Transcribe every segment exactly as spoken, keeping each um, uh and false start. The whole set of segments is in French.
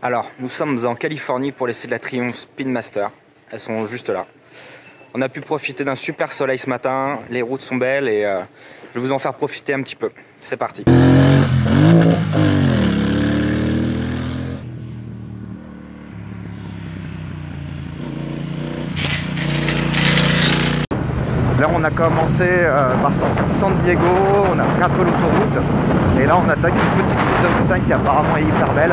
Alors, nous sommes en Californie pour l'essai de la Triumph Speedmaster. Elles sont juste là. On a pu profiter d'un super soleil ce matin, les routes sont belles et euh, je vais vous en faire profiter un petit peu. C'est parti. Là on a commencé euh, par sortir de San Diego, on a pris un peu l'autoroute et là on attaque une petite route de montagne qui apparemment est hyper belle.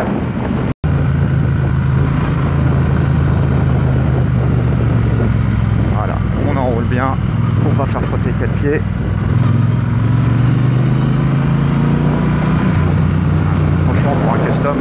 Voilà, on enroule bien pour pas faire frotter quel pied. Franchement pour un custom,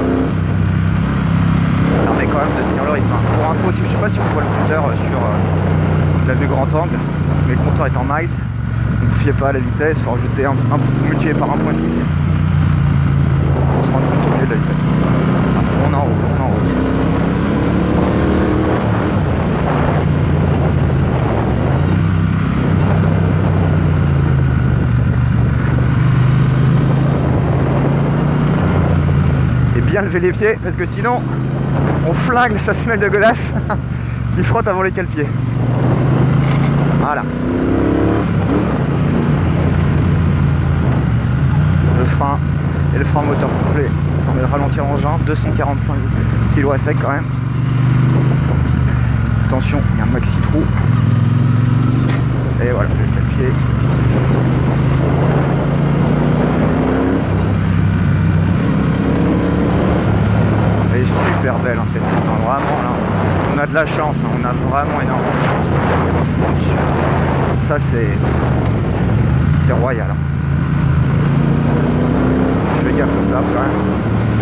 ça permet quand même de tenir le rythme. Pour info, je sais pas si on voit le compteur sur euh, la vue grand angle. Mais le compteur est en miles, ne vous fiez pas à la vitesse, il faut rajouter un, un vous multipliez par un virgule six pour se rendre compte au milieu de la vitesse. On enroule, on enroule. Et bien lever les pieds parce que sinon on flingue sa semelle de godasse qui frotte avant les cale-pieds. Voilà. Le frein et le frein moteur complet permet de ralentir l'engin, deux cent quarante-cinq kilos à sec quand même. Attention, il y a un maxi trou. Et voilà, le cale-pied. Elle est super belle hein, cette route, hein, vraiment là. On a de la chance, hein, on a vraiment énormément de chance dans ces conditions. Ça c'est c'est royal. Hein. Je fais gaffe à ça quand même.